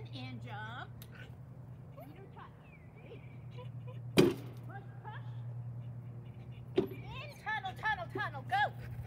and jump. Peter touch. Ready? Push, push. In, tunnel, tunnel, tunnel, go.